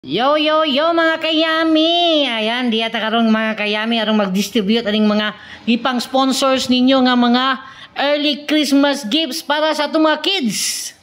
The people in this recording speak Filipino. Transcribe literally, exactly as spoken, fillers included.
Yo yo yo mga kayami. Ayan, di ata karong mga kayami arong mag-distribute aning mga ipang sponsors ninyo nga mga early Christmas gifts para sa atong mga kids.